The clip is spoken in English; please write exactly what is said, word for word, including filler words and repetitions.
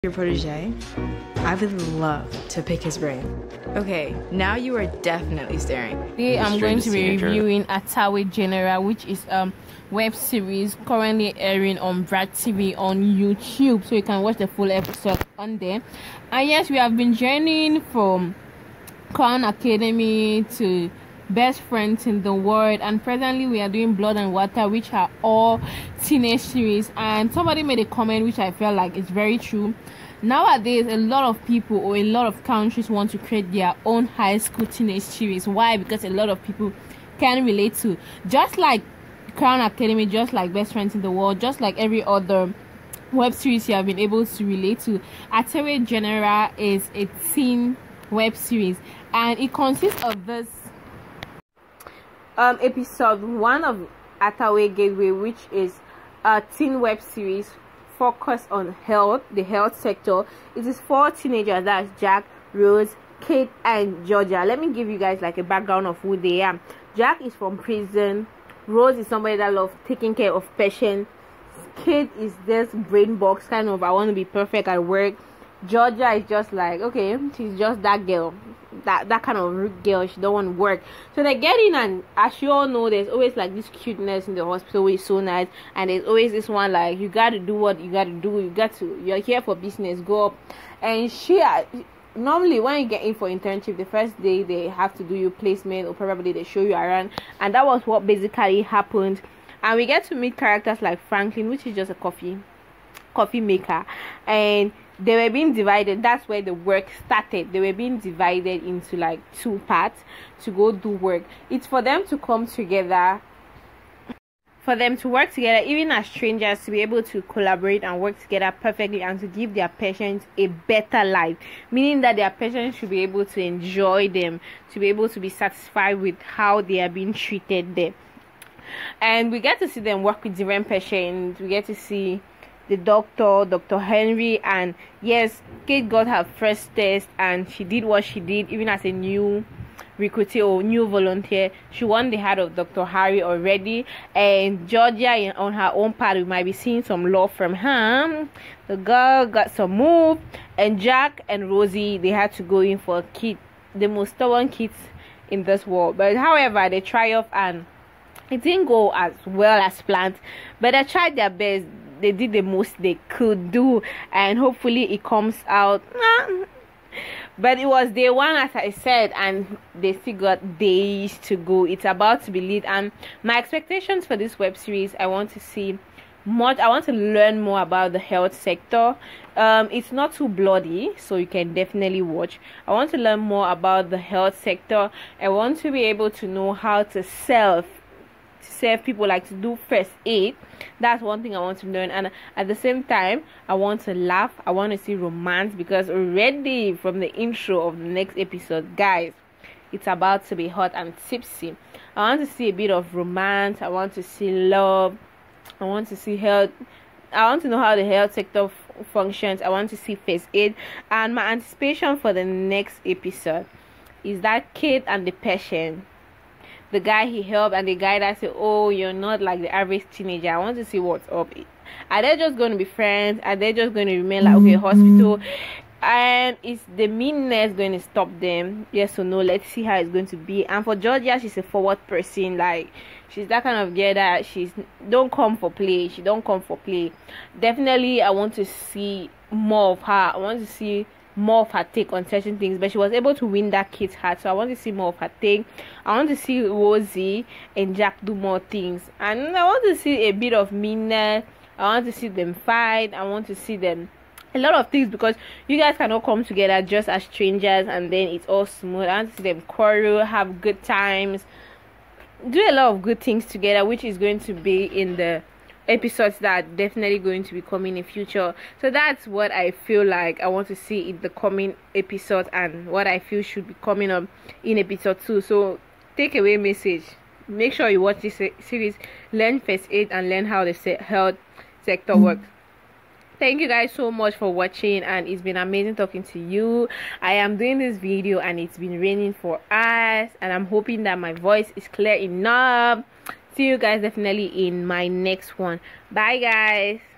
Your protege, I would love to pick his brain. Okay, now you are definitely staring. Today I'm going to be reviewing Atawe General, which is a um, web series currently airing on Brad T V on YouTube, so you can watch the full episode on there. And yes, we have been journeying from Crown Academy to Best Friends in the World, and presently we are doing Blood and Water, which are all teenage series. And somebody made a comment which I felt like is very true. Nowadays, a lot of people or a lot of countries want to create their own high school teenage series. Why? Because a lot of people can relate to, just like Crown Academy, just like Best Friends in the World, just like every other web series you have been able to relate to. Atawe General is a teen web series, and it consists of this um episode one of Atawe Gateway, which is a teen web series focused on health, the health sector. It is four teenagers, that's Jack, Rose, Kate, and Georgia. Let me give you guys like a background of who they are. Jack is from prison. Rose is somebody that loves taking care of patients. Kate is this brain box kind of, I want to be perfect at work. Georgia is just like, okay, she's just that girl, that that kind of girl. She don't want to work. So they get in, and as you all know, there's always like this cuteness in the hospital, which is so nice. And there's always this one like, you got to do what you got to do. You got to, you're here for business, go up. And she, normally when you get in for internship, the first day they have to do your placement, or probably they show you around. And that was what basically happened. And we get to meet characters like Franklin, which is just a coffee coffee maker, and they were being divided. That's where the work started. They were being divided into like two parts to go do work. It's for them to come together, for them to work together, even as strangers, to be able to collaborate and work together perfectly, and to give their patients a better life, meaning that their patients should be able to enjoy them, to be able to be satisfied with how they are being treated there. And we get to see them work with different patients. We get to see the doctor, Doctor Henry, and yes, Kate got her first test and she did what she did, even as a new recruitee or new volunteer. She won the heart of Doctor Harry already. And Georgia, on her own part, we might be seeing some love from her. The girl got some move. And Jack and Rosie, they had to go in for a kid, the most stubborn kids in this world. But however, they triumphed, and it didn't go as well as planned, but they tried their best. They did the most they could do, and hopefully it comes out. But it was day one, as I said, and they still got days to go. It's about to be lit, and my expectations for this web series, I want to see much. I want to learn more about the health sector. Um it's not too bloody, so you can definitely watch. I want to learn more about the health sector. I want to be able to know how to self serve people, like to do first aid. That's one thing I want to learn. And at the same time, I want to laugh. I want to see romance, because already from the intro of the next episode, guys, it's about to be hot and tipsy. I want to see a bit of romance. I want to see love. I want to see health. I want to know how the health sector f- functions. I want to see first aid. And my anticipation for the next episode is that Kate and the patient, the guy he helped, and the guy that said, oh, you're not like the average teenager. I want to see what's up. Are they just going to be friends? Are they just going to remain like, okay, hospital? And is the meanness going to stop them? Yes or no? Let's see how it's going to be. And for Georgia, she's a forward person. Like, she's that kind of girl that she's don't come for play. She don't come for play. Definitely, I want to see more of her. I want to see more of her take on certain things, but she was able to win that kid's heart, so I want to see more of her take. I want to see Rosie and Jack do more things, and I want to see a bit of meanness. I want to see them fight. I want to see them a lot of things, because you guys cannot come together just as strangers and then it's all smooth. I want to see them quarrel, have good times, do a lot of good things together, which is going to be in the episodes that are definitely going to be coming in future. So that's what I feel like I want to see in the coming episodes, and what I feel should be coming up in episode two. So take away message: make sure you watch this series, learn first aid, and learn how the health sector works. Thank you guys so much for watching, and it's been amazing talking to you. I am doing this video and it's been raining for us, and I'm hoping that my voice is clear enough. See you guys definitely in my next one. Bye guys.